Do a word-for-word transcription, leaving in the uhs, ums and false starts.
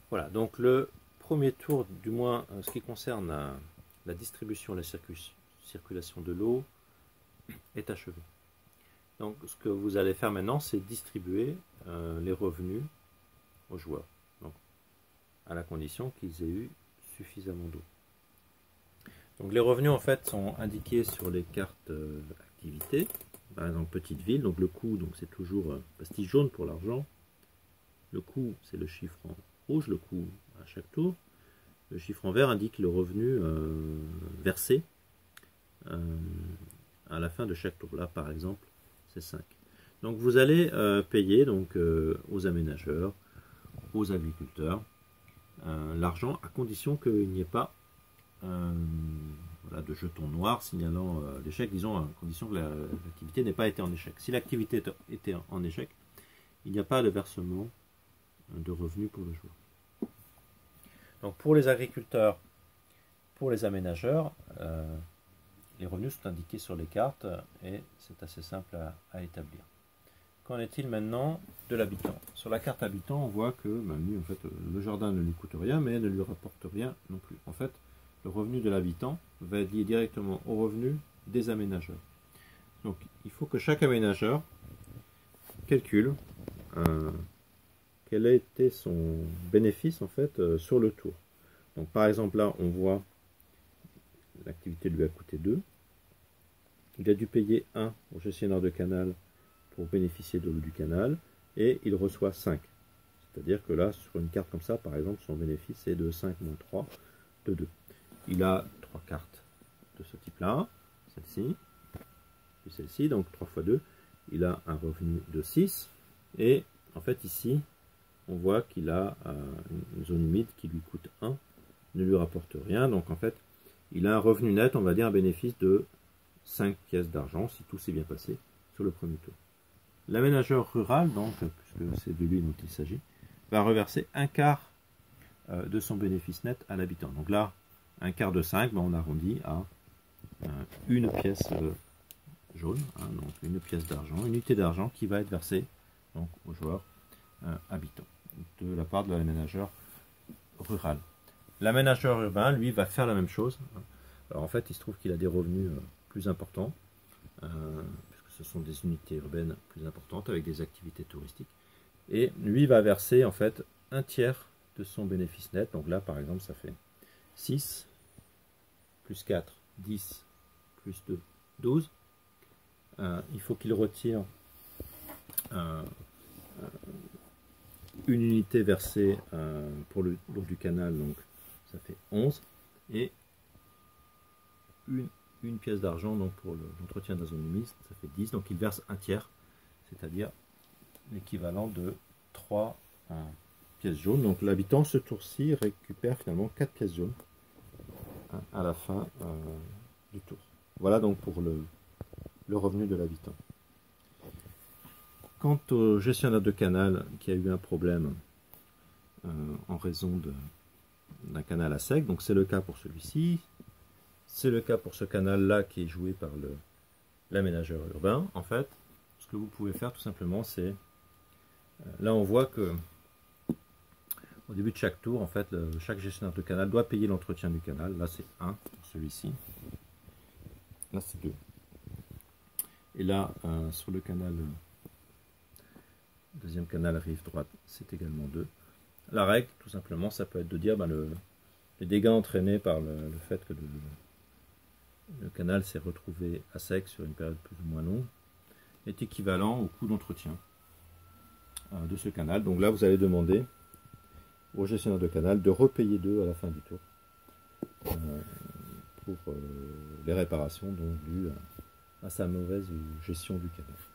Voilà, donc le premier tour, du moins euh, ce qui concerne la, la distribution et la circul circulation de l'eau, est achevé. Donc ce que vous allez faire maintenant, c'est distribuer euh, les revenus aux joueurs, donc, à la condition qu'ils aient eu suffisamment d'eau. Donc les revenus en fait sont indiqués sur les cartes euh, activités, par exemple petite ville, donc le coût, donc c'est toujours euh, pastille jaune pour l'argent, le coût c'est le chiffre en rouge, le coût à chaque tour, le chiffre en vert indique le revenu euh, versé euh, à la fin de chaque tour, là par exemple c'est cinq. Donc vous allez euh, payer donc, euh, aux aménageurs, aux agriculteurs, euh, l'argent à condition qu'il n'y ait pas euh, voilà, de jetons noirs signalant euh, l'échec, disons à condition que l'activité n'ait pas été en échec. Si l'activité était en échec, il n'y a pas de versement de revenus pour le joueur. Donc pour les agriculteurs, pour les aménageurs, euh, les revenus sont indiqués sur les cartes et c'est assez simple à, à établir. Qu'en est-il maintenant de l'habitant? Sur la carte habitant, on voit que ben, lui, en fait, le jardin ne lui coûte rien, mais ne lui rapporte rien non plus. En fait, le revenu de l'habitant va être lié directement au revenu des aménageurs. Donc, il faut que chaque aménageur calcule euh, quel a été son bénéfice en fait euh, sur le tour. Donc, par exemple, là, on voit l'activité lui a coûté deux. Il a dû payer un au gestionnaire de canal pour bénéficier de l'eau du canal et il reçoit cinq. C'est-à-dire que là, sur une carte comme ça, par exemple, son bénéfice est de cinq moins trois, de deux. Il a trois cartes de ce type-là, celle-ci, puis celle-ci, donc trois fois deux. Il a un revenu de six et en fait ici, on voit qu'il a euh, une zone humide qui lui coûte un, ne lui rapporte rien. Donc en fait, il a un revenu net, on va dire un bénéfice de cinq pièces d'argent, si tout s'est bien passé sur le premier tour. L'aménageur rural, donc, puisque c'est de lui dont il s'agit, va reverser un quart euh, de son bénéfice net à l'habitant. Donc là, un quart de cinq, ben on arrondit à euh, une pièce euh, jaune, hein, donc une pièce d'argent, une unité d'argent qui va être versée donc, aux joueurs euh, habitants de la part de l'aménageur rural. L'aménageur urbain, lui, va faire la même chose. Alors en fait, il se trouve qu'il a des revenus euh, plus importants, euh, puisque ce sont des unités urbaines plus importantes avec des activités touristiques. Et lui va verser en fait un tiers de son bénéfice net. Donc là, par exemple, ça fait six, plus quatre, dix, plus deux, douze. Euh, il faut qu'il retire euh, euh, une unité versée euh, pour l'eau du canal, donc ça fait onze, et une, une pièce d'argent donc pour l'entretien de la zone humide, ça fait dix, donc il verse un tiers, c'est-à-dire l'équivalent de trois euh, pièces jaunes. Donc l'habitant, ce tour-ci, récupère finalement quatre pièces jaunes hein, à la fin euh, du tour. Voilà donc pour le, le revenu de l'habitant. Quant au gestionnaire de canal qui a eu un problème euh, en raison d'un canal à sec, donc c'est le cas pour celui-ci, c'est le cas pour ce canal-là qui est joué par l'aménageur urbain. En fait, ce que vous pouvez faire tout simplement, c'est, euh, là on voit que au début de chaque tour, en fait, le, chaque gestionnaire de canal doit payer l'entretien du canal. Là c'est un pour celui-ci, là c'est deux. Et là, euh, sur le canal... deuxième canal rive droite, c'est également deux. La règle, tout simplement, ça peut être de dire ben, le, les dégâts entraînés par le, le fait que le, le canal s'est retrouvé à sec sur une période plus ou moins longue est équivalent au coût d'entretien euh, de ce canal. Donc là, vous allez demander au gestionnaire de canal de repayer deux à la fin du tour euh, pour euh, les réparations donc dues à, à sa mauvaise gestion du canal.